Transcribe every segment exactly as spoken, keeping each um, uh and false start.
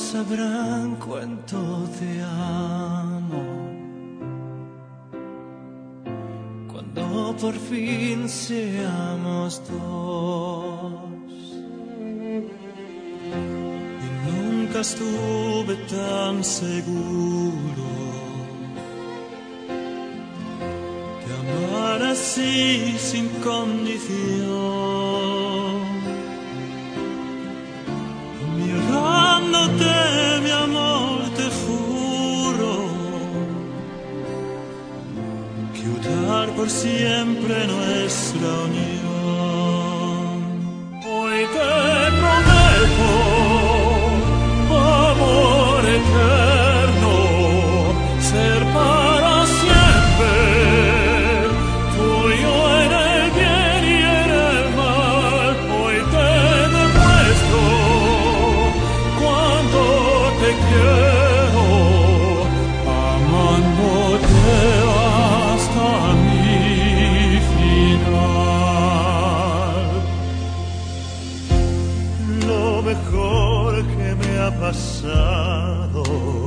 sabrán cuánto te amo cuando por fin seamos dos. Y nunca estuve tan seguro de amar así sin condición. Mirándote, mi amor, te juro que odiar por siempre nuestra unión. Hoy te prometo amor eterno, ser para siempre tuyo en el bien y en el mal. Hoy te demuestro cuánto te quiero, amándote hasta mi final. Lo mejor que me ha pasado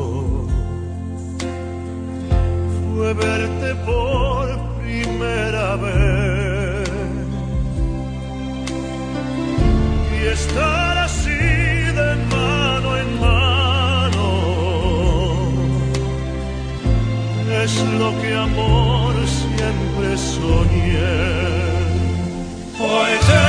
fue verte por primera vez y estar así de mano en mano. Es lo que amor siempre soñé. Hoy te